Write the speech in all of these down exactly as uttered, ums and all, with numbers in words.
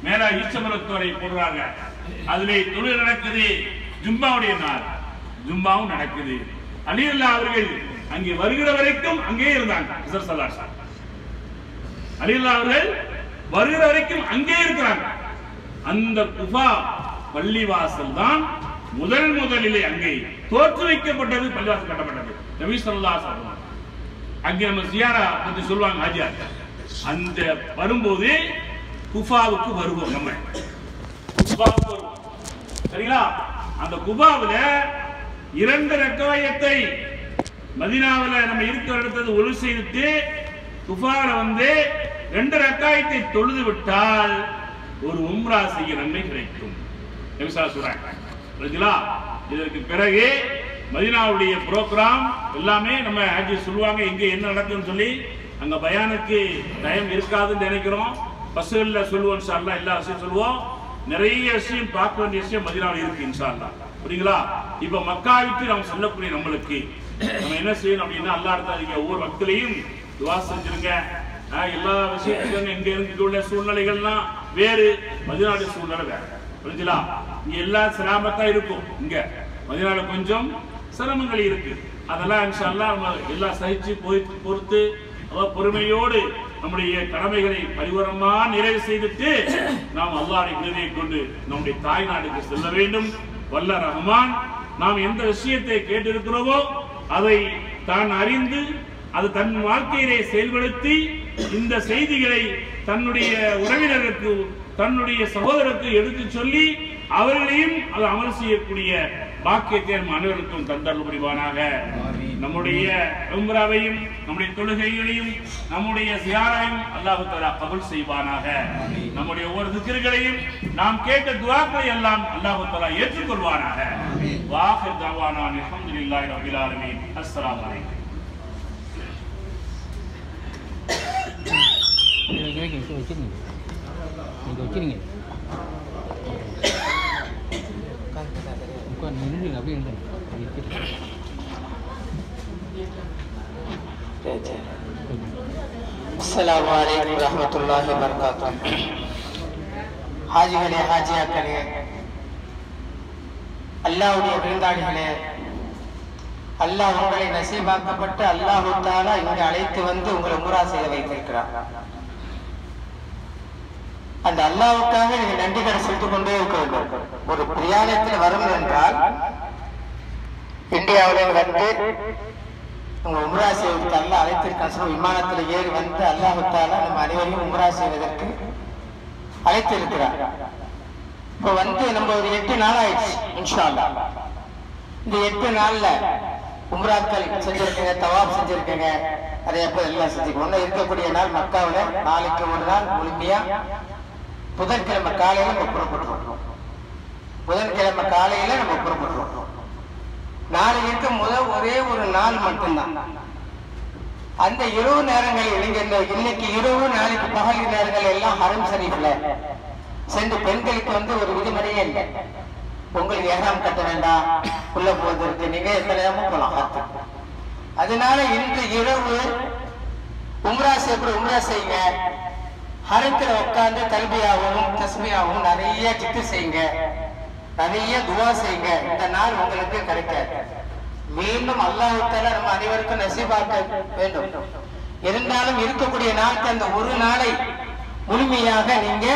மேல ஈச்சமரத்தோரை போடுறாங்க. அதிலே தொழில் நடக்குது. ஜும்மாவுடைய நாள், ஜும்மாவும் நடக்குது. அலி அல்லாஹ் அவர்கள் அங்கே வருகிற வரைக்கும் அங்கே இருந்தாங்க. அலி அல்லாஹ் அவர்கள் வருகிற வரைக்கும் அங்கே இருக்கிறாங்க. அந்த குஃபா பள்ளிவாசல் தான் முதல் முதலிலே அங்கே தோற்றுவிக்கப்பட்டது. பள்ளிவாசல் கட்டப்பட்டது. நபி ஸல்லல்லாஹு அலைஹி வஸல்லம் அங்கே நம்ம ஜியாரா பத்தி சொல்லுவாங்க ஹாஜியார். அந்த வரும்போது குஃபாவுக்கு வருவோம். நம்ம குஃபாவுக்கு வருவோம். சரிங்களா? அந்த குஃபாவுல இரண்டு ரக்காயத்தை மதீனாவுல நம்ம இருக்கிற இடத்துல ஒழு செய்துட்டு குஃபாவுல வந்து ரெண்டு ரக்காயத்தை தொழுது விட்டால் ஒரு உம்ரா செய்ய நன்மை கிடைக்கும். நபி ஸல்லல்லாஹு அலைஹி வஸல்லம் இதற்கு பிறகு மதீனாவுடைய புரோகிராம் எல்லாமே நம்ம ஹஜ்ஜி சொல்லுவாங்க. எங்க என்ன நடக்கும்னு சொல்லி அங்க பயானுக்கு டைம் இருக்காதுன்னு நினைக்கிறோம். பஸ்ஸுகள்ல சொல்லுவோம் இன்ஷா அல்லாஹ். எல்லா விஷயம் சொல்லுவோம். நிறைய விஷயம் பார்க்க வேண்டிய விஷயம் மதீனாவில் இருக்கு இன்ஷா அல்லாஹ். புரியுங்களா? இப்ப மக்கா விட்டு நம்ம சொல்லக்கூடிய நம்மளுக்கு நம்ம என்ன செய்யணும் அப்படின்னா, அல்லாஹ் இடத்துல ஒவ்வொரு மக்களையும் துவா செஞ்சிருங்க. எல்லா விஷயத்துக்கும் இங்க இருந்துள்ள சூழ்நிலைகள்லாம் வேறு, மதீனாவுடைய சூழ்நிலை வேற. புரிஞ்சுங்களா? இங்க எல்லாம் சிரமத்தா இருக்கும். இங்க மதீனாவுல கொஞ்சம் சிரமங்கள் இருக்கு. அதெல்லாம் இன்ஷா அல்லாஹ் நம்ம எல்லாம் சகிச்சு போய் பொறுத்து பொறுமையோடு நம்முடைய கடமைகளை பரிபூரணமா நிறைவு செய்துட்டு நாம் அல்லாஹ்வுடைய கிருபையை கொண்டு நம்முடைய தாய் நாட்டுக்கு செல்ல வேண்டும். வல்ல ரஹ்மான் நாம் எந்த விஷயத்தை கேட்டிருக்கிறோமோ அதை தான் அறிந்து அது தன் வாழ்க்கையிலே செயல்படுத்தி இந்த செய்திகளை தன்னுடைய உறவினருக்கு தன்னுடைய சகோதரருக்கு எடுத்து சொல்லி அவர்களையும் அது அமல் செய்யக்கூடிய பாக்கியத்தை நம் அனைவருக்கும் தந்தருள் புரிவானாக. நம்முடைய உம்ராவையும் நம்முடைய தொழுகைகளையும் நம்முடைய ஜியாராவையும் அல்லாஹ் தஆலா கபூல் செய்வானாக. நம்முடைய ஒவ்வொரு திக்ர்களையும் நாம் கேட்ட துஆக்களை எல்லாம் அல்லாஹ் தஆலா ஏற்றுக்கொள்வானாக. வாஹிர் தஅவானா அல்ஹம்துலில்லாஹி ரப்பில் ஆலமீன். அஸ்ஸலாமு அலைக்கும். அஸ்ஸலாமு அலைக்கும் வரஹ்மத்துல்லாஹி வபரகாத்துஹு. ஹாஜிகளே, ஹாஜியாக்களே, அல்லாஹ்வுடைய விருந்தாளிகளே, அல்லாஹ் உங்களை நசீபாக்கப்பட்டு அல்லாஹ் தஆலா இங்கே அழைத்து வந்து உங்களை உம்ரா செய்ய வைத்திருக்கிறார். அந்த அல்லாஹ்வுக்காக நீங்கள் நன்றிகளை செலுத்திக் கொண்டே இருக்க வேண்டும். ஒரு பிரயாணத்தில் வரும் என்றால் இந்தியாவில் வந்து உங்க உம்ரா செய்வதற்கு அல்லாஹ் அழைத்திருக்க விமானத்தில் ஏறி வந்து அல்லாஹ் தஆலா நம்ம அனைவரையும் உம்ரா செய்வதற்கு அழைத்திருக்கிறார். இப்போ வந்து நம்ம ஒரு எட்டு நாள் ஆயிடுச்சு இன்ஷா அல்லாஹ். இந்த எட்டு நாள்ல உம்ராக்கள் செஞ்சிருக்கீங்க, தவாப் செஞ்சிருக்கீங்க, அதே போல எல்லாம் செஞ்சுக்கணும். ஒண்ணு இருக்கக்கூடிய நாள் மக்காவுல நாளைக்கு ஒரு நாள் முழுமையா புதன்கிழமை காலையில நம்ம புறப்பட்டுருவோம். புதன்கிழமை காலையில நம்ம புறப்பட்டுருவோம். நாளை இருக்க முதல் ஒரே ஒரு நாள் மட்டும்தான். அந்த இரவு நேரங்களில் இளைஞர் இன்னைக்கு இரவு நாளைக்கு பகல் நேரங்கள் எல்லாம் ஹரம் ஷரீஃப்ல சென்று பெண்களுக்கு வந்து ஒரு விதிமுறையே இல்லை. உங்களுக்கு ஏகாம் கட்ட வேண்டாம், உள்ள போவதற்கு நீங்க எத்தனை நேரமும் போலாம். அதனால இன்று இரவு உம்ரா செய்ய உம்ரா செய்யுங்க. ஹரத்துல உட்கார்ந்து தல்பியாவும் தஸ்மியாவும் நிறைய திக்ர் செய்யுங்க, நிறைய துவா செய்யுங்க. இந்த நாள் உங்களுக்கு கிடைக்காது. மீண்டும் அல்லாஹ் தஆலா நம்ம அனைவருக்கும் நசீபாக்க வேண்டும். இருந்தாலும் இருக்கக்கூடிய நாளுக்கு அந்த ஒரு நாளை முழுமையாக நீங்க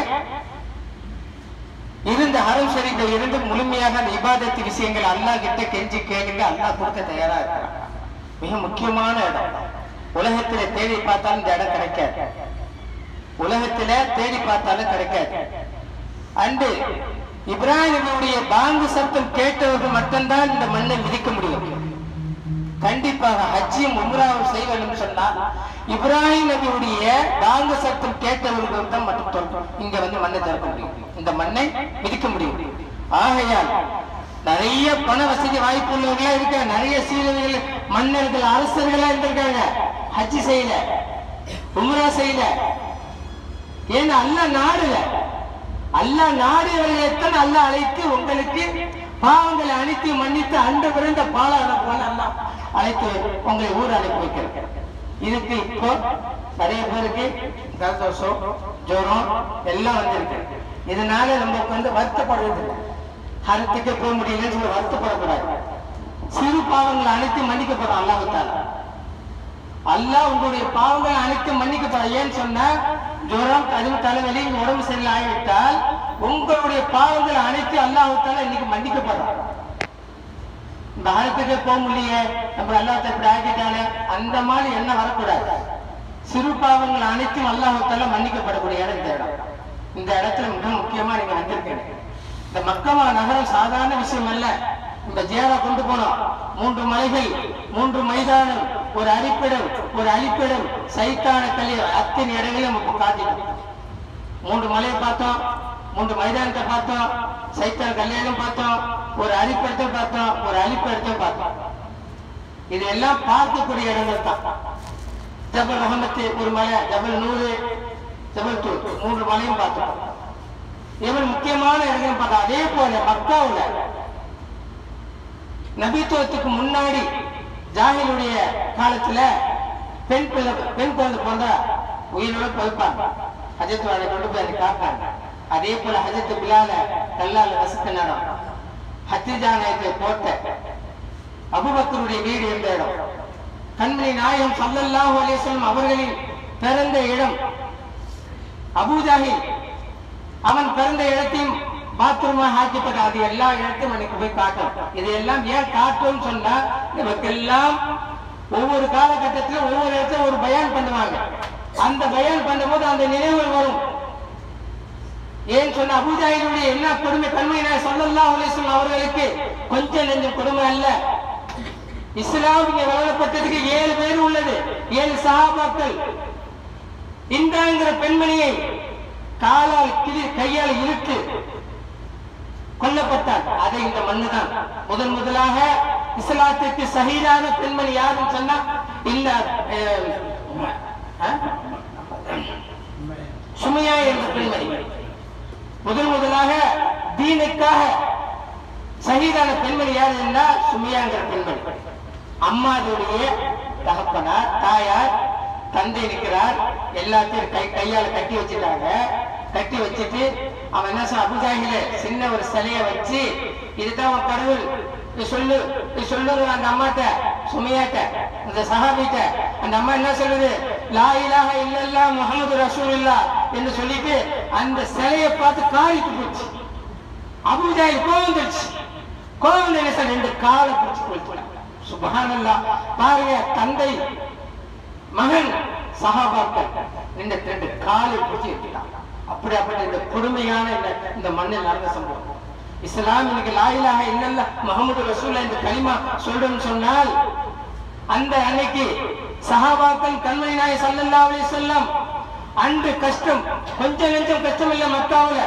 இருந்த ஹரம் ஷரீஃப்ல இருந்து முழுமையாக அந்த இபாதத்து விஷயங்கள் அல்லாஹ் கிட்ட கெஞ்சி கேளுங்க. அல்லாஹ் கொடுக்க தயாரா இருக்கிறான். மிக முக்கியமான இடம். உலகத்தில தேடி பார்த்தாலும் இந்த இடம் கிடைக்காது. உலகத்தில தேடி பார்த்தாலும் கிடைக்காது. அன்று இப்ராஹிமுடைய பாங்கு சத்தம் கேட்டவர்கள் மட்டும்தான் இந்த மண்ணை மிதிக்க முடியும். கண்டிப்பாக ஹஜ்ஜியும் உம்ராவும் செய்ய வேண்டும் சொன்னால் இப்ராஹிம் நபியுடைய பாங்கு சத்தம் கேட்டவர்கள் தான் மட்டும் இங்க வந்து மண்ணை திறக்க முடியும், இந்த மண்ணை மிதிக்க முடியும். ஆகையால் நிறைய பண வசதி வாய்ப்பு உள்ளவர்களா இருக்க, நிறைய சீரர்கள் மன்னர்கள் அரசர்களா இருந்திருக்காங்க, ஹஜ்ஜி செய்யல, உம்ரா செய்யல. ஏன்னா அல்லாஹ் நாடுல அல்லாஹ் நாடியவர்களைத்தான் அல்லாஹ் அழைத்து உங்களுக்கு பாவங்களை அனைத்து மன்னித்து அன்று பிறந்த பாலான போல அல்லாஹ் அழைத்து உங்களை ஊர் அழைப்பு வைக்கிறார். இதுக்கு இப்போ நிறைய பேருக்கு ஜலதோஷம் ஜோரம் எல்லாம் வந்திருக்கு. இதனால நமக்கு வந்து வருத்தப்படுறது இல்லை. ஹரத்துக்கே போக முடியலன்னு சொல்லி வருத்தப்படக்கூடாது. சிறு பாவங்கள் அனைத்தும் மன்னிக்கப்படும் அல்லாஹ்வுத்தாலா. அல்லாஹ் உங்களுடைய பாவங்களை அனைத்தும் மன்னிக்கப்படும். ஏன்னு சொன்னா ஜுரம், கடுமை தலைவலி, உடம்பு சரியில்லை ஆகிவிட்டால் உங்களுடைய பாவங்கள் அனைத்தும் அல்லாஹ்வுத்தாலா இன்னைக்கு மன்னிக்கப்படுறான். இந்த ஹரத்துக்கே போக முடியலையே, நம்ம அல்லாஹ் இப்படி ஆகிட்டானே, அந்த மாதிரி என்ன வரக்கூடாது. சிறு பாவங்கள் அனைத்தும் அல்லாஹ்வுத்தாலா மன்னிக்கப்படக்கூடிய இடம் இந்த இடம். இந்த இடத்துல மிக முக்கியமா நீங்க வந்திருக்கீங்க. இந்த மக்கமா நகரம் சாதாரண விஷயம் அல்ல. இந்த ஜியாரா கொண்டு போனோம். மூன்று மலைகள், மூன்று மைதானம், ஒரு அரிப்பிடம், ஒரு அழிப்பிடம், சைத்தான கல்வி, அத்தனை இடங்களையும் நமக்கு காட்டிட்டோம். மூன்று மலையை பார்த்தோம், மூன்று மைதானத்தை பார்த்தோம், சைத்தான கல்யாணம் பார்த்தோம், ஒரு அரிப்பிடத்தை பார்த்தோம், ஒரு அழிப்பிடத்தை பார்த்தோம். இதெல்லாம் பார்க்கக்கூடிய இடங்கள் தான். ஜபல் முகமது ஒரு மலை, ஜபல் நூறு, ஜபல் தூர், மூன்று மலையும் பார்த்தோம். இவன் முக்கியமான இடங்கள் பார்த்தா. அதே போல மக்காவுல நபித்துவத்துக்கு முன்னாடி ஜாஹிலுடைய காலத்துல பெண் பிள்ளை பெண் குழந்தை பிறந்தா உயிரோட பதிப்பாங்க. ஹஜரத் வாழை கொண்டு போய் அதை காப்பாங்க. அதே போல ஹஜரத் பிலால கல்லால ரசித்த நேரம், ஹத்திஜா நாயத்தை போட்ட அபூபக்கருடைய வீடு இருந்த இடம், கண்மணி நாயகம் ஸல்லல்லாஹு அலைஹி வஸல்லம் அவர்களின் பிறந்த இடம், அபூஜஹில் அவன் பிறந்த இடத்தையும் பாத்ரூமா ஆக்கப்பட்ட அது எல்லா இடத்தையும் அன்னைக்கு போய் காட்டும். இதையெல்லாம் ஏன் காட்டும் சொன்னா, நமக்கெல்லாம் ஒவ்வொரு காலகட்டத்திலும் ஒவ்வொரு இடத்துல ஒரு பயான் பண்ணுவாங்க. அந்த பயான் பண்ணும்போது அந்த நினைவுகள் வரும். ஏன் சொன்ன அபூஜஹிலுடைய எல்லா கொடுமை கண்மணி நாயகம் ஸல்லல்லாஹு அலைஹி வஸல்லம் அவர்களுக்கு கொஞ்சம் நெஞ்ச கொடுமை அல்ல. இஸ்லாம் இங்க வளரப்பட்டதுக்கு ஏழு பேர் உள்ளது, ஏழு சஹாபாக்கள். இந்தாங்கிற பெண்மணியை காலால் கிளி கையால் இழுத்து கொல்லப்பட்டார். அதை இந்த மண்ணுதான் முதன் முதலாக இஸ்லாத்திற்கு சஹீதான பெண்மணி யாருன்னு சொன்னா இல்ல சுமையா என்ற பெண்மணி. முதன் முதலாக தீனுக்காக சஹீதான பெண்மணி யாரு என்றா சுமையாங்கிற பெண்மணி. அம்மாவுடைய தகப்பனார், தாயார், தந்தை நிற்கிறார். எல்லாத்தையும் கை கையால கட்டி வச்சுட்டாங்க. கட்டி வச்சுட்டு அவன் என்ன சொல்ல, அபூஜஹில சின்ன ஒரு சிலைய வச்சு இதுதான் அவன் கடவுள் சொல்லு சொல்லுது அந்த அம்மாட்ட, சுமையாட்ட, அந்த சஹாபிட்ட. அந்த அம்மா என்ன சொல்லுது, லா இலாஹ இல்லல்லாஹ் முஹம்மது ரசூலுல்லாஹ் என்று சொல்லிட்டு அந்த சிலையை பார்த்து காரிட்டு போச்சு. அபூஜஹில் கோவம் வந்துச்சு. கோவம் என்ன சார், ரெண்டு காலை பிடிச்சு கொடுத்துட்டான். சுப்ஹானல்லாஹ். பாருங்க, தந்தை மகன் சஹாபாக்கள் ரெண்டு ரெண்டு காலை பிடிச்சி எடுத்துட்டான். அப்படி அப்படி இந்த கொடுமையான இந்த மண்ணில் நடந்த சம்பவம். இஸ்லாம் இன்னைக்கு லா இலாஹ இல்லல்லாஹ் முஹம்மது ரசூலுல்லாஹ் இந்த கலிமா சொல்றேன்னு சொன்னால், அந்த அன்னைக்கு சஹாபாக்கள் கண்மணி நாயகம் ஸல்லல்லாஹு அலைஹி வஸல்லம் அன்று கஷ்டம், கொஞ்சம் நெஞ்சம் கஷ்டம் இல்லை மக்காவுல.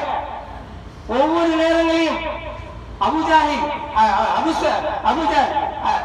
ஒவ்வொரு நேரங்களையும் அபூஜஹில் அபூஜஹில்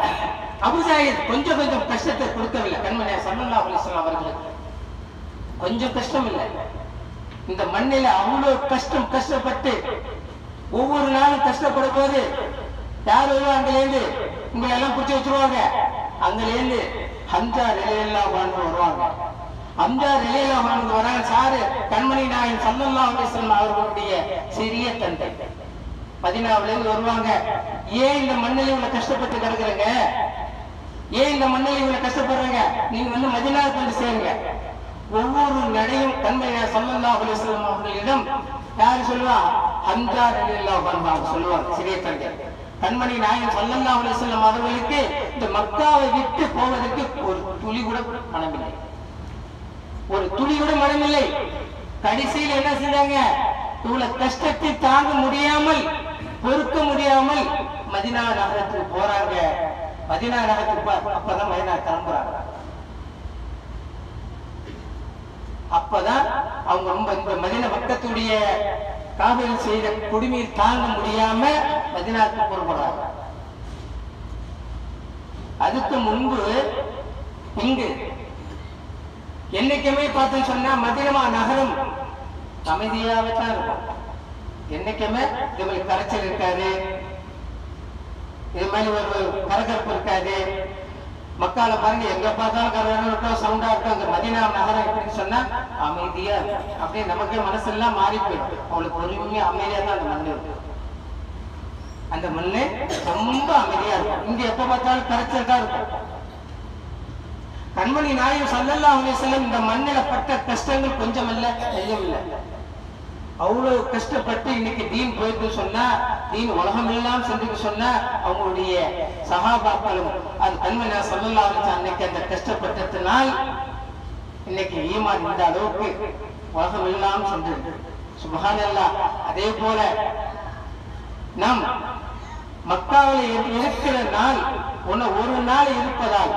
அபூஜஹில் கொஞ்சம் கொஞ்சம் கஷ்டத்தை கொடுக்கவில்லை. கண்மணி நாயகம் ஸல்லல்லாஹு அலைஹி வஸல்லம் அவர்களுக்கு கொஞ்சம் கஷ்டம் இல்லை. இந்த மண்ணில அவ்வளவு கஷ்டம் கஷ்டப்பட்டு ஒவ்வொரு நாளும் கஷ்டப்படும் போது யார் வருவாங்க, அங்கிலேருந்து உங்களை எல்லாம் பிடிச்சி வச்சிருவாங்க. அங்கிலேருந்து ஹம்சா ரலியல்லாஹு அன்ஹு வருவாங்க. ஹம்சா ரலியல்லாஹு அன்ஹு வராங்க. சாரு கண்மணி நாயகம் ஸல்லல்லாஹு அலைஹி வஸல்லம் அவர்களுடைய சிறிய தந்தை மதீனாவுல இருந்து வருவாங்க. ஏன் இந்த மண்ணில இவ்வளவு கஷ்டப்பட்டு கிடக்குறீங்க, ஏன் இந்த மண்ணில இவ்வளவு கஷ்டப்படுறாங்க, நீங்க வந்து மதீனாவுக்கு வந்து சேருங்க. ஒவ்வொரு நடையும் கண்மணி நாயகம் ஸல்லல்லாஹு அலைஹி வஸல்லம் அவர்களிடம் யாரு சொல்லுவா, ஹம்சா ரலியல்லாஹு அன்ஹு சொல்லுவாங்க, சிறிய தந்தை. கண்மணி நாயகம் ஸல்லல்லாஹு அலைஹி வஸல்லம் அவர்களுக்கு இந்த மக்காவை விட்டு போவதற்கு ஒரு துளி கூட மனமில்லை, ஒரு துளி கூட மனமில்லை. கடைசியில் என்ன செஞ்சாங்க, இவ்வளவு கஷ்டத்தை தாங்க முடியாமல், பொறுக்க முடியாமல் மதீனா நகரத்துக்கு போறாங்க. மதீனா நகரத்துக்கு அப்பதான் மதீனா கிளம்புறாங்க. அப்பதான் அவங்க ரொம்ப இந்த மதீனா மக்கத்துடைய காவிரி செய்த குடிமையை தாங்க முடியாம மதீனாவுக்கு புறப்படுறாங்க. அதுக்கு முன்பு இங்கு என்னைக்குமே பார்த்தோன்னு சொன்னா மதீனா நகரம் அமைதியாவே தான் இருக்கும். என்னைக்குமே இது கரைச்சல் இருக்காது, இது மாதிரி ஒரு கரகரப்பு இருக்காது. மக்கால பாருங்க, எங்க பார்த்தாலும் கரகரம் சவுண்டா இருக்கும். அந்த மதீனா நகரம் எப்படின்னு சொன்னா அமைதியா அப்படியே நமக்கே மனசெல்லாம் மாறி போயிடும். அவளுக்கு பொறுமையா அமைதியா தான் அந்த மண்ணு இருக்கும். அந்த மண்ணு ரொம்ப அமைதியா இருக்கும். இங்க எப்ப பார்த்தாலும் கரைச்சல் இருக்கும். கண்மணி நாயகம் ஸல்லல்லாஹு அலைஹி வஸல்லம் இந்த மண்ணில பட்ட கஷ்டங்கள் கொஞ்சம் இல்ல, கொஞ்சம் இல்ல. அவ்வளவு கஷ்டப்பட்டு இன்னைக்கு தீன் போயிட்டு சொன்னா, தீன் உலகம் எல்லாம் சென்று சொன்னா, அவங்களுடைய சஹாபாக்களும் அது கண்மணி ஸல்லல்லாஹு அலைஹி வஸல்லம் அன்னைக்கு அந்த கஷ்டப்பட்டதனால் இன்னைக்கு ஈமான் இந்த அளவுக்கு உலகம் எல்லாம் சென்று. சுப்ஹானல்லாஹ். அதே போல நாம் மக்காவில் இருக்கிற நாள் ஒன்னு ஒரு நாள் இருப்பதால்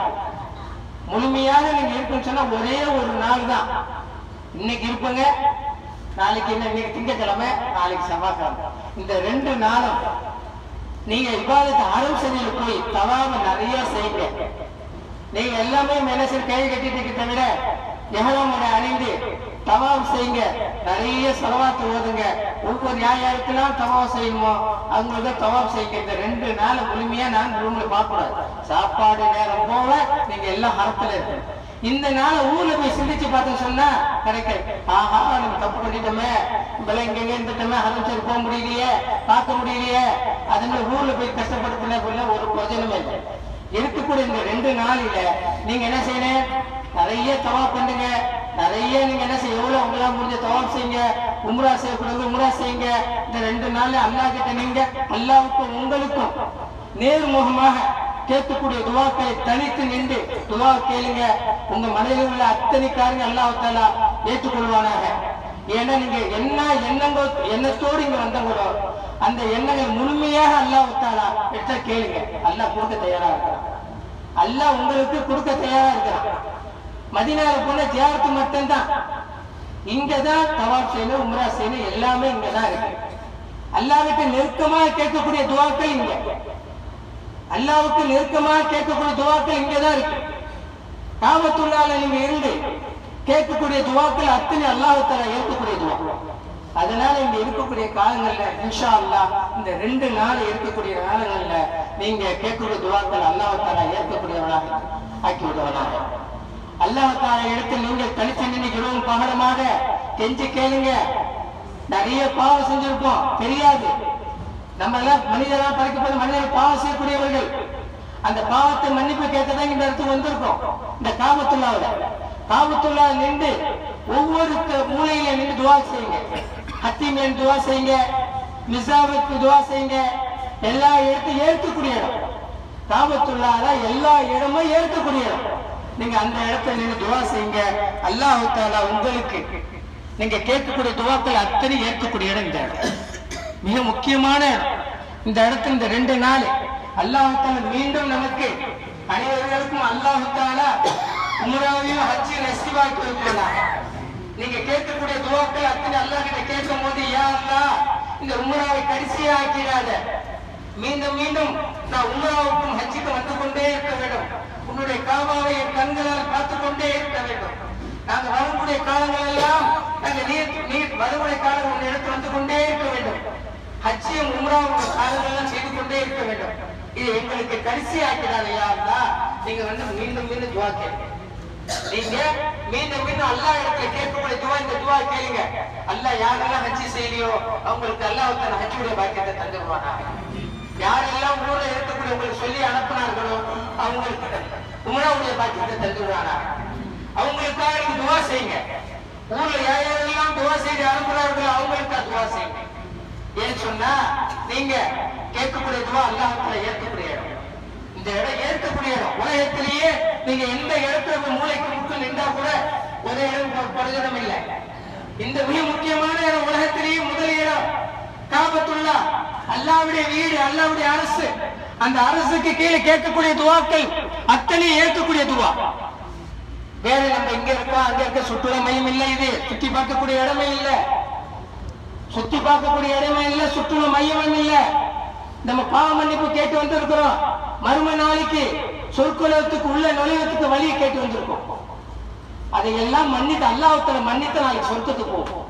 முழுமையாக நீங்க இருக்குன்னு சொன்னா ஒரே ஒரு நாள் தான். இன்னைக்கு இருப்பங்க, நாளைக்கு என்ன, இன்னைக்கு திங்கக்கிழமை, நாளைக்கு செவ்வாய்க்கிழமை. இந்த ரெண்டு நாளும் நீங்க இபாதத்து ஹரம் ஷரீஃப்ல போய் தவாப நிறைய செய்யுங்க. நீங்க எல்லாமே மேனேஜர் கை கட்டிட்டு தவிர எஹராமோட அணிந்து தவாப் செய்யுங்க. நிறைய செலவாத்து ஓதுங்க. ஒவ்வொரு யார் யாருக்கெல்லாம் தவாப் செய்யணுமோ அவங்களுக்கு தவாப் செய்யுங்க. இந்த ரெண்டு நாள் முழுமையா நான் ரூம்ல பார்க்கக்கூடாது. சாப்பாடு நேரம் போல நீங்க எல்லாம் ஹரத்துல இருக்கு. இந்த நாளை ஊர்ல போய் சிந்திச்சு பார்த்தோம் சொன்னா கிடைக்காது. ஆஹா நம்ம தப்பு பண்ணிட்டோமே, இப்பெல்லாம் இங்க இருந்துட்டோமே, ஹரம் சரி போக முடியலையே, பார்க்க முடியலையே, அதுல ஊர்ல போய் கஷ்டப்படுத்தின ஒரு பிரயோஜனமே இல்லை. இருக்கக்கூடிய இந்த ரெண்டு நாளில நீங்க என்ன செய்யணும், நிறைய தவாப் பண்ணுங்க. நிறைய நீங்க என்ன செய்ய, எவ்வளவு உங்களால முடிஞ்ச தவாப் செய்யுங்க. உம்ரா செய்யக்கூடாது, உம்ரா செய்யுங்க. இந்த ரெண்டு நாள்ல அல்லாஹ் கிட்ட நீங்க அல்லாஹ்வுக்கும் உங்களுக்கும் நேர்முகமாக கேட்கக்கூடிய துவாக்களை தனித்து நின்று துவா கேளுங்க. உங்க மனதில் உள்ள அத்தனை காரியங்கள் அல்லாஹ் தஆலா ஏற்றுக்கொள்வானாக. ஏன்னா நீங்க என்ன எண்ணங்கள் எண்ணத்தோடு இங்க வந்தவங்களோ அந்த எண்ணங்கள் முழுமையாக அல்லாஹ் தஆலா எடுத்த கேளுங்க. அல்லாஹ் கொடுக்க தயாரா இருக்கிறான். அல்லாஹ் உங்களுக்கு கொடுக்க தயாரா இருக்கிறான். மதீனால போன ஜியாரத்து மட்டும்தான். இங்கதான் தவாப் செய்யணும், உம்ரா செய்யணும், எல்லாமே இங்கதான் இருக்கு. அல்லாஹ்விட்டு நெருக்கமாக கேட்கக்கூடிய துவாக்கள் இங்க, அல்லாஹ்வுக்கு நெருக்கமாக கேட்கக்கூடிய துவாக்கள் இங்கதான் இருக்கு. காபத்துல்லாஹ்ல நீங்க இருந்து கேட்கக்கூடிய துவாக்கள் அத்தனை அல்லாஹ் தஆலா ஏற்கக்கூடிய துவா. அதனால இங்க இருக்கக்கூடிய காலங்கள்ல இன்ஷா அல்லாஹ் இந்த ரெண்டு நாள் இருக்கக்கூடிய காலங்கள்ல நீங்க கேட்கக்கூடிய துவாக்கள் அல்லாஹ் தஆலா ஏற்கக்கூடியவனாக ஆக்கி விடுவனாக. அல்லாஹ் தஆலா இடத்தில் நீங்கள் தனித்து நின்று இரவும் பகலமாக கெஞ்சி கேளுங்க. நிறைய பாவம் செஞ்சிருப்போம், தெரியாது. நம்ம எல்லாம் மனிதராக படைக்கப்பட்ட மனிதர்கள் பாவம் செய்யக்கூடியவர்கள். அந்த பாவத்தை மன்னிப்பு கேட்கதான் இந்த இடத்துக்கு வந்திருக்கோம். இந்த காபத்துல்லாஹ்ல காபத்துல்லாஹ் நின்று ஒவ்வொரு மூலையில நின்று துவா செய்யுங்க. ஹத்தீம்ல துவா செய்யுங்க, மிஸாவுக்கு துவா செய்யுங்க. எல்லா இடத்தையும் ஏற்கக்கூடிய இடம் காபத்துல்லாஹ்ல, எல்லா இடமும் ஏற்கக்கூடிய இடம். நீங்க அந்த இடத்துல நின்று துவா செய்யுங்க. அல்லாஹ் தஆலா உங்களுக்கு நீங்க கேட்கக்கூடிய துவாக்கள் அத்தனை ஏற்கக்கூடிய இடம் இந்த இடம். மிக முக்கியமான இந்த இடத்துல இந்த ரெண்டு நாள் அல்லாஹ் தஆலா மீண்டும் நமக்கு அனைவருக்கும் அல்லாஹ் தஆலா உம்ராவையும் ஹஜ்ஜையும் நசீபாக்கி வைப்பானாக. நீங்க கேட்கக்கூடிய துவாக்கள் அத்தனை அல்லாஹ் கிட்ட கேட்கும் போது, யா அல்லாஹ் இந்த உம்ராவை கடைசியா ஆக்கிடாத, மீண்டும் மீண்டும் நான் உம்ராவுக்கும் ஹஜ்ஜுக்கும் வந்து கொண்டே இருக்க வேண்டும். உன்னுடைய காபாவை என் கண்களால் பார்த்து கொண்டே இருக்க வேண்டும். நாங்க வரக்கூடிய காலங்கள் எல்லாம் நாங்க நீர் நீர் வரக்கூடிய காலம் உன் இடத்துல வந்து கொண்டே இருக்க வேண்டும். ஹஜ்ஜியும் உம்ராவுடைய காலங்கள்லாம் செய்து கொண்டே இருக்க வேண்டும். இது எங்களுக்கு கடைசி ஆக்கிறார். யா அல்லாஹ் நீங்க வந்து மீண்டும் மீண்டும் துவா கேளுங்க. நீங்க மீண்டும் மீண்டும் அல்லாஹ் இடத்துல கேட்கக்கூடிய துவா இந்த துவா கேளுங்க. அல்லாஹ் யாரெல்லாம் ஹஜ்ஜி செய்யலையோ அவங்களுக்கு அல்லாஹ் தஆலா ஹஜ்ஜுடைய பாக்கியத்தை தந்துடுவானாக. யாரெல்லாம் ஊர்ல இருக்கக்கூடிய உங்களுக்கு சொல்லி அனுப்பினார்களோ அவங்களுக்கு உம்ராவுடைய பாக்கியத்தை தந்துடுவானாக. அவங்களுக்காக நீங்க துவா செய்யுங்க. ஊர்ல யாரெல்லாம் துவா செய்து அனுப்புறார்களோ அவங்களுக்காக துவா செய்யுங்க. ஏன்னு சொன்னா நீங்க கேட்கக்கூடிய துவா அல்லாஹ் தஆலா ஏற்கக்கூடிய இடம். இந்த இடம் ஏற்கக்கூடிய இடம். உலகத்திலேயே நீங்க எந்த இடத்துல மூளைக்கு முக்கு நின்றா கூட ஒரு இடம் பிரயோஜனம் இல்லை. இந்த மிக முக்கியமான இடம், உலகத்திலேயே முதல் இடம் காபத்துல்லாஹ், அல்லாஹ்வுடைய வீடு, அல்லாஹ்வுடைய அரசு. அந்த அரசுக்கு கீழே கேட்கக்கூடிய துவாக்கள் அத்தனை ஏற்கக்கூடிய துவா. வேற நம்ம இங்க இருக்கோம், அங்க இருக்க சுற்றுலா மையம் இல்லை, இது சுத்தி பார்க்கக்கூடிய இடமே இல்லை, சுத்தி பார்க்கக்கூடிய இடமே இல்லை, சுற்றுலா மையம் இல்லை. நம்ம பாவ மன்னிப்பு கேட்டு வந்திருக்கிறோம். மறுமை நாளைக்கு சொற்குலத்துக்கு உள்ள நுழைவத்துக்கு வழியை கேட்டு வந்திருக்கோம். அதையெல்லாம் மன்னித்து அல்லாஹ் தஆலா மன்னித்து நாளைக்கு சொர்க்கத்துக்கு போவோம்.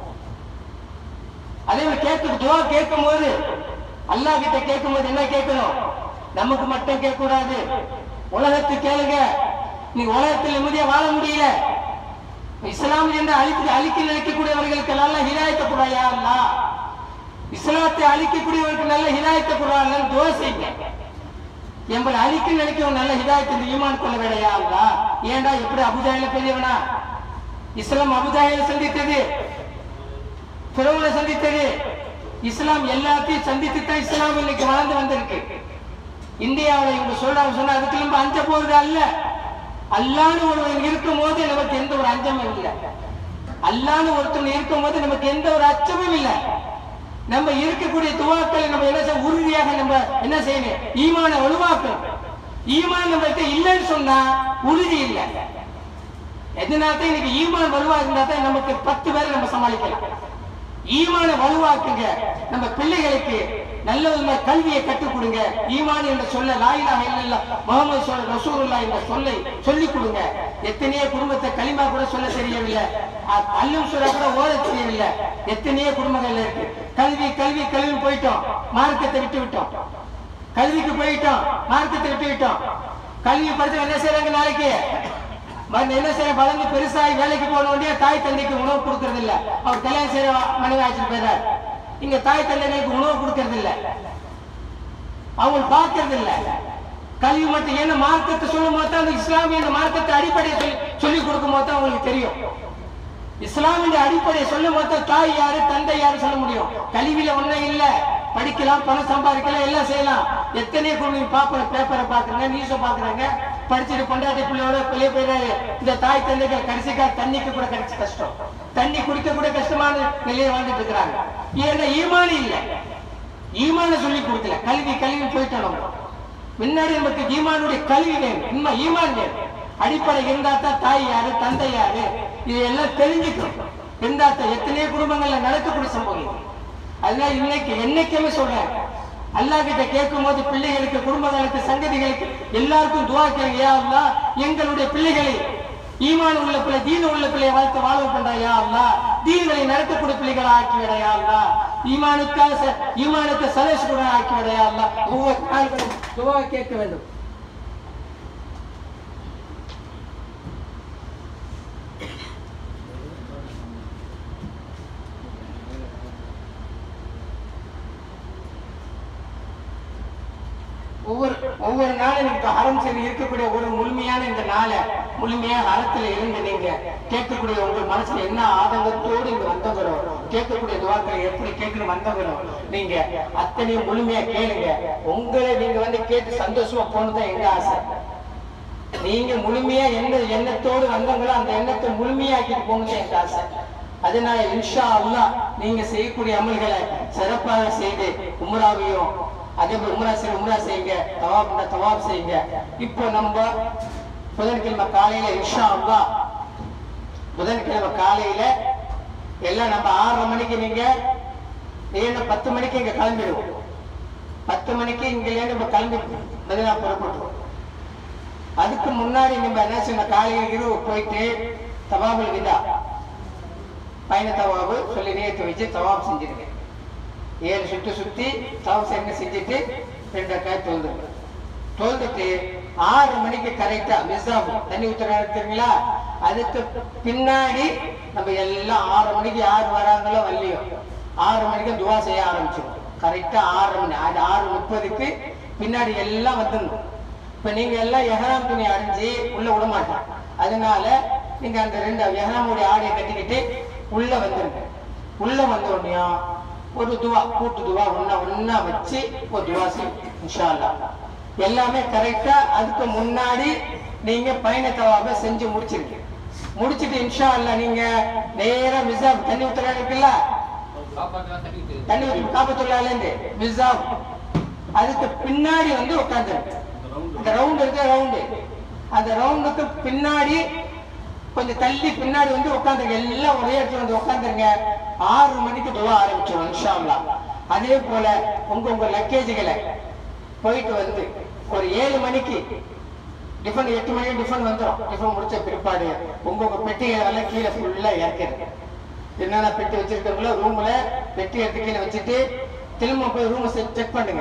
அதே மாதிரி கேட்க துவா கேட்கும் போது அல்லாஹ் கிட்ட கேட்கும் போது என்ன கேட்கணும், நமக்கு மட்டும் கேட்க கூடாது, உலகத்து கேளுங்க, நீ உலகத்தில் நிம்மதியா வாழ முடியல. இஸ்லாம் என்று அழித்து அழிக்க நினைக்கக்கூடியவர்களுக்கு நல்ல ஹிதாயத்தை கூடாயா அல்லா, இஸ்லாத்தை அழிக்கக்கூடியவர்களுக்கு நல்ல ஹிதாயத்தை கூடாது துவா செய்யுங்க. எங்களை அழிக்க நினைக்க நல்ல ஹிதாயத்தை இந்த ஈமான் கொள்ள வேடையா அல்லா. ஏண்டா எப்படி அபூஜஹல பெரியவனா? இஸ்லாம் அபூஜஹல சந்தித்தது, ஃபிரௌனை சந்தித்தது. இஸ்லாம் எல்லாத்தையும் சந்தித்து தான் இஸ்லாம் இன்னைக்கு வளர்ந்து வந்திருக்கு. இந்தியாவில் இவங்க சொல்றாங்க சொன்னா அதுக்கு நம்ம அஞ்ச போறது அல்ல. அல்லான்னு ஒருவன் இருக்கும் போது நமக்கு எந்த ஒரு அஞ்சமும் இல்லை. அல்லான்னு ஒருத்தன் இருக்கும் போது நமக்கு எந்த ஒரு அச்சமும் இல்லை. நம்ம இருக்கக்கூடிய துவாக்களை நம்ம என்ன செய்ய உறுதியாக நம்ம என்ன செய்யணும்? ஈமான வலுவாக்கணும். ஈமான் நம்மகிட்ட இல்லைன்னு சொன்னா உறுதி இல்லை. எதனால இன்னைக்கு ஈமான் வலுவா இருந்தா தான் நமக்கு பத்து பேரை நம்ம சமாளிக்கலாம். ஈமான வலுவாக்குங்க. நம்ம பிள்ளைகளுக்கு நல்ல கல்வியை கற்றுக் கொடுங்க. ஈமான் என்ற சொல்ல லா இலாஹ இல்லல்லாஹ் முஹம்மது சொல்ல ரசூலுல்லாஹ் என்ற சொல்லை சொல்லிக் கொடுங்க. எத்தனையோ குடும்பத்தை களிமா கூட சொல்ல தெரியவில்லை, அல்லும் சூரா கூட ஓத தெரியவில்லை. எத்தனையோ குடும்பங்கள்ல இருக்கு. கல்வி கல்வி கல்வி போயிட்டோம், மார்க்கத்தை விட்டு விட்டோம். கல்விக்கு போயிட்டோம், மார்க்கத்தை விட்டு விட்டோம். கல்வி படிச்சு என்ன செய்யறாங்க? நாளைக்கு என்ன செய்ய வளர்ந்து பெருசாகி வேலைக்கு போன உடனே தாய் தந்தைக்கு உணவு கொடுக்கறது இல்ல. அவர் கல்யாணம் செய்யற மனைவி ஆச்சுட்டு போயிடாரு. இங்க தாய் தந்தைகளுக்கு உணவு கொடுக்கறது இல்ல, அவங்க பார்க்கறது இல்ல. கல்வி மட்டும் என்ன மார்க்கத்தை சொல்லும் போது தான் இஸ்லாமிய மார்க்கத்தை அடிப்படையை சொல்லி சொல்லிக் கொடுக்கும் போது தான் அவங்களுக்கு தெரியும். இஸ்லாமிய அடிப்படையை சொல்லும் போது தாய் யாரு தந்தை யாரு சொல்ல முடியும். கல்வியில ஒன்னும் இல்ல, படிக்கலாம், பணம் சம்பாதிக்கலாம், எல்லாம் செய்யலாம். எத்தனை குழந்தைங்க பாப்ப பேப்பரை பாக்குறாங்க, நியூஸ பாக்குறாங்க, படிச்சுட்டு கொண்டாட்டி பிள்ளையோட வெளியே போயிடாரு. இந்த தாய் தந்தைகள் கடைசிக்கா தண்ணிக்கு கூட கிடைச்ச கஷ்டம், தண்ணி குடிக்க கூட கஷ்டமான நிலையை வாழ்ந்துட்டு இருக்கிறாங்க. ஏன்னா ஈமான் இல்ல, ஈமான சொல்லி கொடுக்கல. கல்வி கல்வி போயிட்டோம். முன்னாடி நமக்கு ஈமானுடைய கல்வி வேணும், உண்மை ஈமான் வேணும். அடிப்படை இருந்தா தான் தாய் யாரு தந்தை யாரு இதெல்லாம் தெரிஞ்சுக்கணும். இருந்தா தான் எத்தனையோ குடும்பங்கள்ல நடக்கக்கூடிய சம்பவம். அதனால இன்னைக்கு என்னைக்குமே சொல்றேன், அல்லாஹ் கிட்ட கேட்கும் போது பிள்ளைகளுக்கு, குடும்பங்களுக்கு, சங்கதிகளுக்கு எல்லாருக்கும் துவா கேளுங்க. யா அல்லாஹ் எங்களுடைய பிள்ளைகளை ஈமான் உள்ள பிள்ளை, தீன உள்ள பிள்ளையை வாழ்த்து வாழ்வு பண்றா. யா அல்லாஹ் தீன்களை நடக்கக்கூடிய பிள்ளைகளை ஆக்கி விட. யா அல்லாஹ் ஈமானுக்காக ஈமானுக்கு சலேஷ் கூட ஆக்கி விட. யா அல்லாஹ் ஒவ்வொரு நாளும் துவா கேட்க வேண்டும். ஒவ்வொரு ஒவ்வொரு நாளும் நீங்க ஹரம் செய்து இருக்கக்கூடிய ஒரு முழுமையான இந்த நாளை முழுமையாக அறத்துல இருந்து நீங்க கேட்கக்கூடிய உங்க மனசுல என்ன ஆதங்கத்தோடு இங்க வந்தவரோ, கேட்கக்கூடிய துவாக்களை எப்படி கேட்கணும் வந்தவரோ நீங்க அத்தனையும் முழுமையா கேளுங்க. உங்களை நீங்க வந்து கேட்டு சந்தோஷமா போனதுதான் எங்க ஆசை. நீங்க முழுமையா என்ன எண்ணத்தோடு வந்தவங்களோ அந்த எண்ணத்தை முழுமையாக்கிட்டு போனதுதான் எங்க ஆசை. அதனால இன்ஷா அல்லாஹ் நீங்க செய்யக்கூடிய அமல்களை சிறப்பாக செய்து உம்ராவையும் அதே போல உம்ரா செய்ய உம்ரா செய்யுங்க, தவாப் தவாப் செய்யுங்க. இப்போ நம்ம புதன்கிழமை காலையில இன்ஷா அல்லாஹ் புதன்கிழமை காலையில எல்லாம் நம்ம ஆறரை மணிக்கு நீங்க ஏன்னா பத்து மணிக்கு இங்க கிளம்பிடுவோம். பத்து மணிக்கு இங்க நம்ம கிளம்பி மதினா புறப்பட்டுருவோம். அதுக்கு முன்னாடி நம்ம என்ன செய்யணும்? காலையில இரவு போயிட்டு தவாபுல் விதா பயண தவாபு சொல்லி நேற்று வச்சு தவாப் செஞ்சிருங்க. ஏழு சுற்றி சுத்தி தவாப் செய்ய செஞ்சுட்டு ரெண்டு காய் தொழுதுங்க. தொழுதுட்டு ஆறு மணிக்கு கரெக்டா மிஸ்ஸாகும் தண்ணி ஊத்துறாங்களா, அதுக்கு பின்னாடி நம்ம எல்லாம் ஆறு மணிக்கு யாரு வராங்களோ வரலையோ ஆறு மணிக்கு துவா செய்ய ஆரம்பிச்சிடும். கரெக்டா ஆறு மணி அது ஆறு முப்பதுக்கு பின்னாடி எல்லாம் வந்துடணும். இப்ப நீங்க எல்லாம் எஹராம் துணி அணிஞ்சு உள்ள விட மாட்டோம். அதனால நீங்க அந்த ரெண்டு எஹராமுடைய ஆடையை கட்டிக்கிட்டு உள்ள வந்துருங்க. உள்ள வந்த உடனே ஒரு துவா கூட்டு துவா ஒன்னா ஒன்னா வச்சு ஒரு துவா செய்யும் இன்ஷா அல்லாஹ். எல்லாமே கரெக்டா அதுக்கு முன்னாடி நீங்க பயண தவாப செஞ்சு முடிச்சிருக்கீங்க. முடிச்சிட்டு இன்ஷா அல்லாஹ் நீங்க நேரா மிஸ்ஸாப் தண்ணி ஊத்துறா இருக்குல்ல, தண்ணி ஊத்தி காபத்துள்ளால இருந்து மிஸ்ஸாப் அதுக்கு பின்னாடி வந்து உட்காந்துருக்கு. அந்த ரவுண்ட் இருக்க ரவுண்டு அந்த ரவுண்டுக்கு பின்னாடி கொஞ்சம் தள்ளி பின்னாடி வந்து உட்காந்துருங்க. எல்லாம் ஒரே இடத்துல வந்து உட்காந்துருங்க. ஆறு மணிக்கு துவா ஆரம்பிச்சிடும் இன்ஷா அல்லாஹ். அதே போல உங்க உங்க லக்கேஜுகளை போயிட்டு வந்து ஒரு ஏழு மணிக்கு டிஃபன் எட்டு மணிக்கு டிஃபன் வந்துடும். டிஃபன் முடிச்ச பிற்பாடு உங்க உங்க பெட்டிகளை எல்லாம் கீழே ஃபுல்லா இறக்கிறது. என்னென்ன பெட்டி வச்சிருக்கீங்களோ ரூம்ல பெட்டி எடுத்து கீழே வச்சுட்டு திரும்ப போய் ரூமை செக் பண்ணுங்க.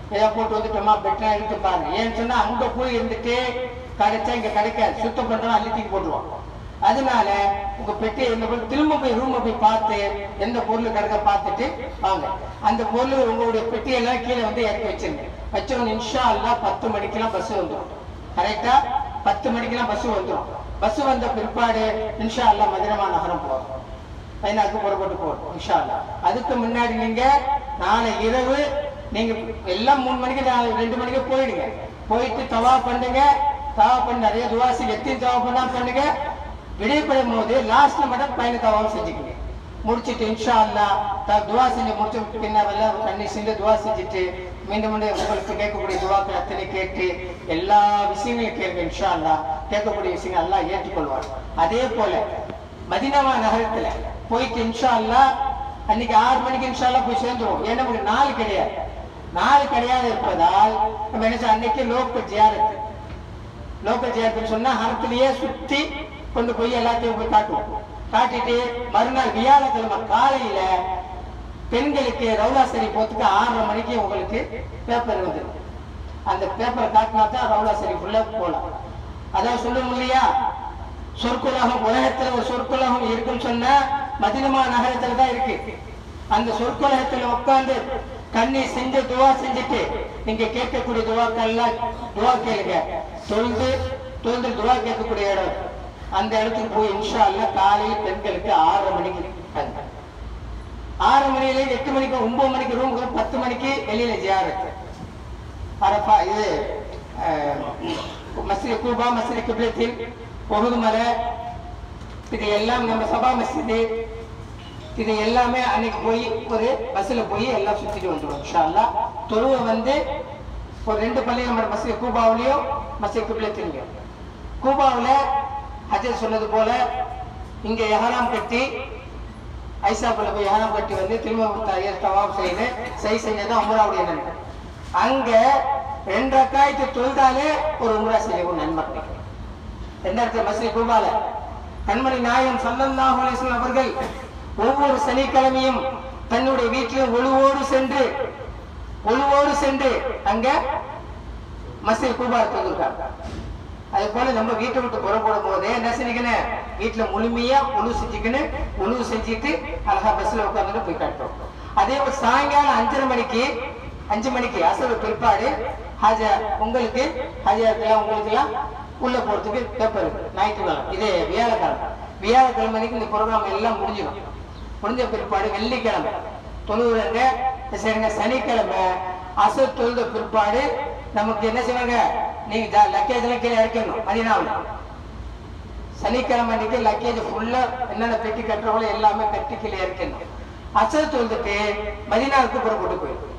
ஏதாவது போட்டு வந்துட்டோமா பெட்டரா எடுத்து பாருங்க. ஏன்னு சொன்னா அங்க போய் இருந்துட்டு கிடைச்சா இங்க கிடைக்காது, சுத்தம் பண்றோம் அள்ளித்தூக்கி போட்டுருவான். அதனால உங்க பெட்டி எந்த பொருள் திரும்ப போய் ரூம் போய் பார்த்து எந்த பொருள் கிடக்க பார்த்துட்டு வாங்க. அந்த பொருள் உங்களுடைய பெட்டியெல்லாம் கீழே வந்து இறக்கி வச்சிருங்க. வச்சவங்க இன்ஷா அல்லாஹ் பத்து மணிக்கெல்லாம் பஸ் வந்துடும். கரெக்டா பத்து மணிக்கெல்லாம் பஸ் வந்துடும். பஸ் வந்த பிற்பாடு இன்ஷா அல்லாஹ் மதினமா நகரம் போகும், பைனாக்கு புறப்பட்டு போகும் இன்ஷா அல்லாஹ். அதுக்கு முன்னாடி நீங்க நாளை இரவு நீங்க எல்லாம் மூணு மணிக்கு ரெண்டு மணிக்கு போயிடுங்க. போயிட்டு தவா பண்ணுங்க. தவா பண்ண நிறைய துவாசி எத்தனை தவா பண்ணா பண்ணுங்க. விடைபெறும் போது லாஸ்ட்ல மட்டும் பயண தவாவும் செஞ்சுக்கங்க. முடிச்சுட்டு இன்ஷா அல்லாஹ் துவா செஞ்சு முடிச்சு பின்னால கண்ணி செஞ்சு துவா செஞ்சுட்டு மீண்டும் மீண்டும் உங்களுக்கு கேட்கக்கூடிய துவாக்கள் அத்தனை கேட்டு எல்லா விஷயங்களையும் கேட்க இன்ஷா அல்லாஹ் கேட்கக்கூடிய விஷயங்கள் அல்லாஹ் ஏற்றுக்கொள்வார். அதே போல மதீனா நகரத்துல போயிட்டு இன்ஷா அல்லாஹ் அன்னைக்கு ஆறு மணிக்கு இன்ஷா அல்லாஹ் போய் சேர்ந்துருவோம். ஏன்னா நமக்கு நாள் கிடையாது. நாள் கிடையாது இருப்பதால் நம்ம என்ன அன்னைக்கு லோக்கல் ஜியாரத்து லோக்கல் ஜியாரத்துன்னு சொன்னா ஹரத்திலேயே சுத்தி கொண்டு போய் எல்லாத்தையும் போய் காட்டுவோம். காட்டிட்டு மறுநாள் வியாழக்கிழமை காலையில பெண்களுக்கு ரவுலா சரி போறதுக்கு ஆறரை மணிக்கு உங்களுக்கு பேப்பர் வந்துடும். அந்த பேப்பரை காட்டினா தான் ரவுலா சரி ஃபுல்லா போகலாம். அதான் சொல்லணும் இல்லையா, சொற்குலகம் உலகத்துல ஒரு சொற்குலகம் இருக்குன்னு சொன்னா மதீனா நகரத்துல தான் இருக்கு. அந்த சொற்குலகத்துல உட்கார்ந்து கண்ணி செஞ்சு துவா செஞ்சுட்டு நீங்க கேட்கக்கூடிய துவாக்கள் எல்லாம் துவா கேளுங்க. தொழுது தொழுது துவா கேட்கக்கூடிய இடம் அந்த இடத்துக்கு போய் இன்ஷா அல்லாஹ் காலையில் பெண்களுக்கு ஆறரை மணிக்கு ஆறு மணியில எட்டு மணிக்கு ஒன்பது மணிக்கு ரூமுக்கு பத்து மணிக்கு வெளியில ஜியாரத் அரஃபா இது மஸ்ஜித் கூபா மஸ்ஜித் கிப்லத்தின் உஹுத் மலை இது எல்லாம் நம்ம சபா மஸ்ஜித் இது எல்லாமே அன்னைக்கு போய் ஒரு பஸ்ல போய் எல்லாம் சுத்திட்டு வந்துடும் இன்ஷா அல்லாஹ். தொழுவை வந்து ஒரு ரெண்டு பள்ளி நம்ம மஸ்ஜித் கூபாவிலையும் மஸ்ஜித் கிப்லத்திலையும். கூபாவில் ஹஜர் சொன்னது போல இங்க எஹராம் கட்டி ஐசாப்புல போய் எஹராம் கட்டி வந்து திரும்ப தவாப் செய்து செய் செஞ்சதான் உம்ராவுடைய நன்மை. அங்க ரெண்டு ரக்காயத்து தொழுதாலே ஒரு உம்ரா செய்யவும் நன்மை கிடைக்கும். ரெண்டாயிரத்தி மஸ்ஜித் கூபால கண்மணி நாயகம் ஸல்லல்லாஹு அலைஹி வஸல்லம் அவர்கள் ஒவ்வொரு சனிக்கிழமையும் தன்னுடைய வீட்டில் ஒழுவோடு சென்று ஒழுவோடு சென்று அங்க மஸ்ஜித் கூபா தொழுகிறாங்க. அதே போல நம்ம வீட்டை விட்டு புறப்படும் போதே என்ன செஞ்சுக்கணும், வீட்டுல முழுமையா உணவு செஞ்சுக்கணும். உணவு செஞ்சுட்டு அழகா பஸ்ல உட்காந்துட்டு போய் காட்டுறோம். அதே போல சாயங்காலம் அஞ்சரை மணிக்கு அஞ்சு மணிக்கு அசல் பிற்பாடு ஹஜ உங்களுக்கு ஹஜாக்கெல்லாம் உங்களுக்கு எல்லாம் உள்ள போறதுக்கு பேப்பர் இருக்கு. ஞாயிற்றுக்கிழமை இது வியாழக்கிழமை வியாழக்கிழமைக்கு இந்த ப்ரோக்ராம் எல்லாம் முடிஞ்சிடும். முடிஞ்ச பிற்பாடு வெள்ளிக்கிழமை தொழுவுறங்க சரிங்க. சனிக்கிழமை அசல் தொழுத பிற்பாடு நமக்கு என்ன செய்வாங்க, நீங்க லக்கேஜ் எல்லாம் கீழே இறக்கணும் மதீனாவில். சனிக்கிழமை அன்னைக்கு லக்கேஜ் ஃபுல்லா என்னென்ன பெட்டி கட்டுறவங்களோ எல்லாமே கட்டி கீழே இறக்கணும். அசல் தொழுதுட்டு மதீனாவுக்கு புறப்பட்டு போயிடும்.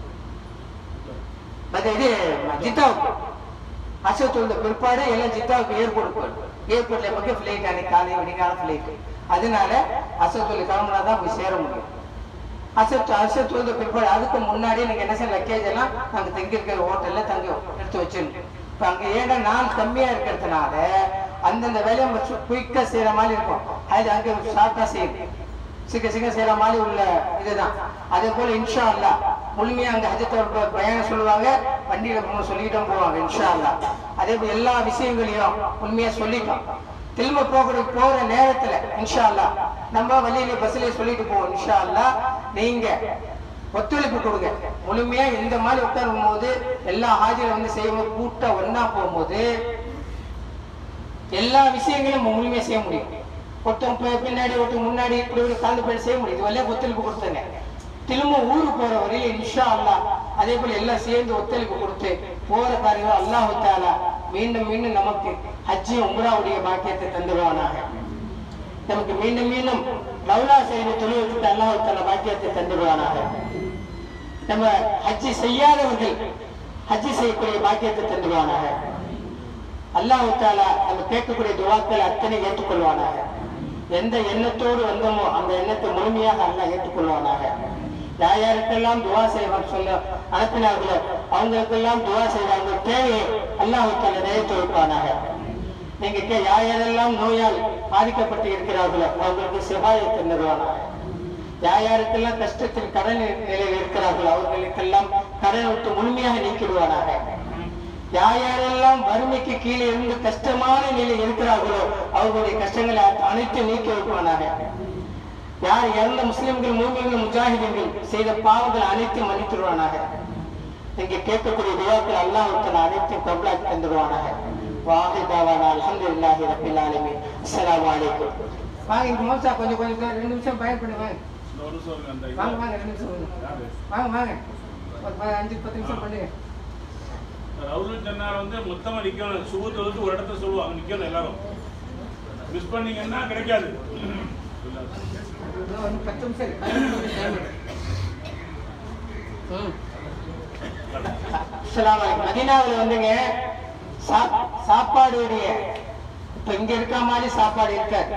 இது ஜித்தாவுக்கு அசல் தொழுத பிற்பாடு எல்லாம் ஜித்தாவுக்கு ஏர்போர்ட் போயிடும். ஏர்போர்ட்ல மட்டும் பிளைட் அன்னைக்கு காலை விடிகால பிளைட். அதனால அசல் தொழில் கிளம்புனாதான் போய் சேர முடியும். அசல் அசல் தொழுத பிற்பாடு அதுக்கு முன்னாடி நீங்க என்ன செய்ய லக்கேஜ் எல்லாம் நாங்க தங்கி இருக்கிற ஹோட்டல்ல தங்கி எடுத்து வச்சிருக்கோம். இப்ப அங்க ஏன்னா நாள் கம்மியா இருக்கிறதுனால அந்தந்த வேலையை நம்ம குயிக்கா செய்யற மாதிரி இருக்கும். அது அங்க ஷார்ட்டா செய்யும், சீக்கிரம் சீக்கிரம் செய்யற மாதிரி உள்ள இதுதான். அதே போல இன்ஷா அல்லாஹ் முழுமையா அங்க ஹஜ்ஜத்தோட பயணம் சொல்லுவாங்க, வண்டியில போக சொல்லிக்கிட்டோம் போவாங்க இன்ஷா அல்லாஹ். அதே போல எல்லா விஷயங்களையும் முழுமையா சொல்லிட்டோம். திரும்ப போக போற நேரத்துல இன்ஷா அல்லாஹ் நம்ம வழியில பஸ்ல சொல்லிட்டு போவோம் இன்ஷா அல்லாஹ். நீங்க ஒத்துழைப்பு கொடுங்க முழுமையா. இந்த மாதிரி உட்காரும் போது எல்லா ஹாஜிரும் வந்து செய்யும்போது கூட்டம் ஒன்னா போகும்போது எல்லா விஷயங்களும் முழுமையா செய்ய முடியும். ஒருத்தவங்க பின்னாடி ஒருத்தவங்க முன்னாடி இப்படி கலந்து போய் செய்ய முடியும். இது வழியா ஒத்துழைப்பு கொடுத்தங்க. திரும்ப ஊருக்கு போற வரையில இன்ஷா அல்லாஹ் அதே போல எல்லாம் சேர்ந்து ஒத்துழைப்பு கொடுத்து போற காரியம் அல்லாஹ் தஆலா மீண்டும் மீண்டும் நமக்கு ஹஜ்ஜி உம்ராவுடைய பாக்கியத்தை தந்துடுவானாக. நமக்கு மீண்டும் மீண்டும் லவ்லா செய்த தொழிலுக்கு அல்லாஹ் தஆலா பாக்கியத்தை தந்துடுவானாக. நம்ம ஹஜ்ஜி செய்யாதவர்கள் ஹஜ்ஜி செய்யக்கூடிய பாக்கியத்தை தந்துடுவானாக. அல்லாஹ் தஆலா நம்ம கேட்கக்கூடிய துஆக்கள் அத்தனை ஏற்றுக்கொள்வானாக. எந்த எண்ணத்தோடு வந்தோமோ அந்த எண்ணத்தை முழுமையாக அல்லாஹ் ஏற்றுக்கொள்வானாக. யார் யாருக்கெல்லாம் துவா செய்வார் சொல்ல அனுப்பினார்களோ அவங்களுக்கெல்லாம் துவா செய்வாங்க. தேவையை அல்லாஹ் தஆலா நிறைவேற்றி வைப்பானாக. நீங்க யார் யாரெல்லாம் நோயால் பாதிக்கப்பட்டு இருக்கிறார்களோ அவங்களுக்கு சிகாயை தந்துடுவானாக. யார் யாருக்கெல்லாம் கஷ்டத்தில் கடன் நிலையில் இருக்கிறார்களோ அவர்களுக்கெல்லாம் கடன் விட்டு முழுமையாக நீக்கிடுவானாக. யார் யாரெல்லாம் வறுமைக்கு கீழே இருந்து கஷ்டமான நிலையில் இருக்கிறார்களோ அவர்களுடைய கஷ்டங்களை அனைத்து நீக்கி வைப்பானாக. யார் இறந்த முஸ்லிம்கள் மூமின்கள் முஜாஹிதீன்கள் செய்த பாவங்கள் அனைத்தும் மன்னித்துடுவானாக. இங்கே கேட்கக்கூடிய துஆக்கள் அல்லாஹ் அனைத்தும் கபூலாக்கி தந்துடுவானாக. வாஹிதாவானா அல்ஹம்துலில்லாஹி ரப்பில் ஆலமீன். அஸ்ஸலாமு அலைக்கும். வாங்க இங்க மோசா கொஞ்சம் கொஞ்சம் ரெண்டு நிமிஷம் பயன் பண்ணுவாங்க. வாங்க வாங்க ரெண்டு நிமிஷம் வாங்க வாங்க ஒரு அஞ்சு பத்து நிமிஷம் பண்ணுங்க. ரவுல் ஜன்னார் வந்து மொத்தமா நிக்கணும். சுபூத் வந்து ஒரு இடத்துல சொல்லுவாங்க நிக்கணும் எல்லாரும். மிஸ் பண்ணீங்கன்னா கிடைக்காது. பத்து நிமிஷம் மதீனாவில் வந்துங்க சாப்பாடுடைய இப்ப இங்க இருக்க மாதிரி சாப்பாடு இருக்காது.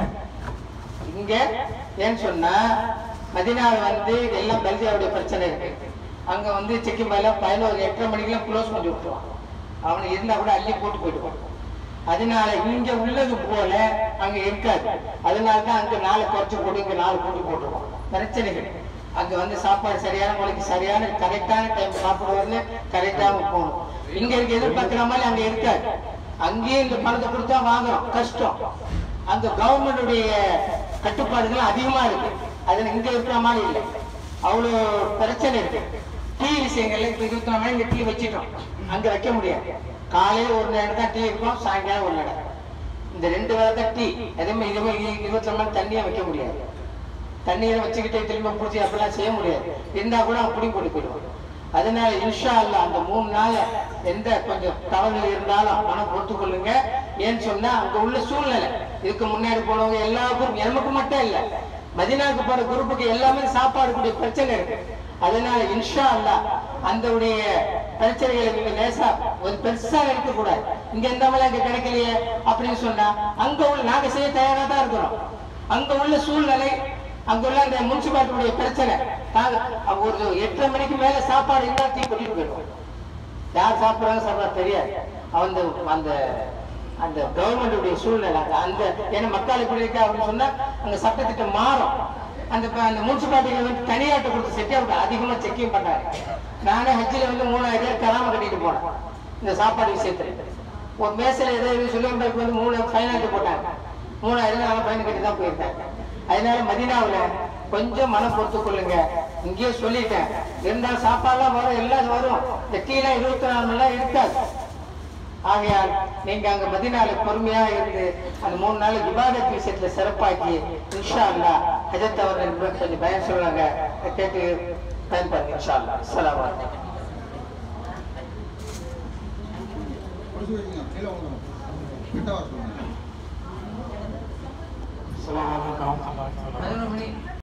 இங்க ஏன்னு சொன்னா மதீனாவில் வந்து எல்லாம் பெல்ஜியாவுடைய பிரச்சனை இருக்கு. அங்க வந்து செக்கி மேல பதினோரு எட்டரை மணிக்கெல்லாம் க்ளோஸ் பண்ணி விட்டுருவான். அவனுக்கு இருந்தா கூட அள்ளி போட்டு போயிடுவான். அதனால இங்க உள்ளது போல அங்க இருக்காது. அதனாலதான் அங்க நாலு குறைச்சு போட்டு இங்க நாலு போட்டு போட்டுருவோம். பிரச்சனைகள் அங்க வந்து சாப்பாடு சரியான முறைக்கு சரியான கரெக்டான டைம் சாப்பிடுவாருன்னு கரெக்டாக போகணும். இங்க இருக்க எதிர்பார்க்கிற மாதிரி அங்க இருக்காது. அங்கேயே இந்த பணத்தை கொடுத்தா வாங்குறோம், கஷ்டம். அந்த கவர்மெண்டுடைய கட்டுப்பாடுகள் அதிகமா இருக்கு. அதுல இங்க இருக்கிற மாதிரி இல்லை. அவ்வளவு பிரச்சனை இருக்கு. டீ விஷயங்கள்ல இப்ப இருபத்தி நாலு மணி இங்க டீ வச்சிட்டோம், அங்க வைக்க முடியாது. காலையில ஒரு நேரம் தான் டீ இருக்கும், சாயங்காலம் ஒரு நேரம். இந்த ரெண்டு வேலை தான் டீ. எதுவுமே இதுவுமே இருபத்தி நாலு மணி தண்ணியா வைக்க முடியாது. தண்ணீரை வச்சுக்கிட்டே திரும்ப பிடிச்சி அப்படிலாம் செய்ய முடியாது. இருந்தா கூட அவன் குடி போட்டு போயிடுவான். அதனால இன்ஷா அல்லாஹ் அந்த மூணு நாள் எந்த கொஞ்சம் தவறு இருந்தாலும் மனம் பொறுத்து கொள்ளுங்க. ஏன்னு சொன்னா அங்க உள்ள சூழ்நிலை இதுக்கு முன்னாடி போனவங்க எல்லா குரூப் எமக்கு மட்டும் இல்ல, மதீனாவுக்கு போற குரூப்புக்கு எல்லாமே சாப்பாடு கூடிய பிரச்சனை இருக்கு. அதனால இன்ஷா அல்லாஹ் அந்த உடைய பிரச்சனைகளை நீங்க லேசா ஒரு பெருசா இருக்க கூடாது. இங்க எந்த மாதிரி அங்க கிடைக்கலையே அப்படின்னு சொன்னா அங்க உள்ள நாங்க செய்ய தயாரா தான் இருக்கிறோம். அங்க உள்ள சூழ்நிலை அங்குள்ள அந்த முனிசிபாலிட்டியுடைய பிரச்சனை. ஒரு எட்டரை மணிக்கு மேல சாப்பாடு இருந்தா தீ கொட்டிட்டு போயிடுவோம். யார் சாப்பிடுறாங்க சாப்பிடா தெரியாது. அந்த அந்த அந்த கவர்மெண்டுடைய சூழ்நிலை அந்த ஏன்னா மக்கள் இப்படி இருக்கா அப்படின்னு சொன்னா அங்க சட்டத்திட்டம் மாறும். அந்த அந்த முனிசிபாலிட்டியில வந்து தனியாட்ட கொடுத்து செட்டி அவங்க அதிகமா செக்கிங் பண்ணாரு. நானே ஹஜ்ஜில வந்து மூணாயிரம் பேர் கராம கட்டிட்டு போனேன் இந்த சாப்பாடு விஷயத்துல. ஒரு மேசையில ஏதாவது சொல்லியம்பருக்கு வந்து மூணு ஃபைனாட்டு போட்டாங்க. மூணாயிரம் நாலு ஃபைன் கட்டி தான் போயிருக்காங்க. அதனால மதீனாவுல கொஞ்சம் மனம் பொறுத்து கொள்ளுங்க. இங்கேயே சொல்லிட்டேன், இருந்தாலும் சாப்பாடுலாம் வரும், எல்லாம் வரும். இந்த டீலாம் இருபத்தி நாலு மணி நேரம் இருக்காது. ஆகையால் நீங்க அங்க மதீனால பொறுமையா இருந்து அந்த மூணு நாள் இபாதத் விஷயத்துல சிறப்பாக்கி இன்ஷா அல்லாஹ் ஹஜ்ஜத் அவர்கள் கொஞ்சம் பயன் சொல்லுவாங்க, கேட்டு பயன்படுங்க இன்ஷா அல்லாஹ். அஸ்ஸலாமு அலைக்கும். அஸ்ஸலாமு அலைக்கும்.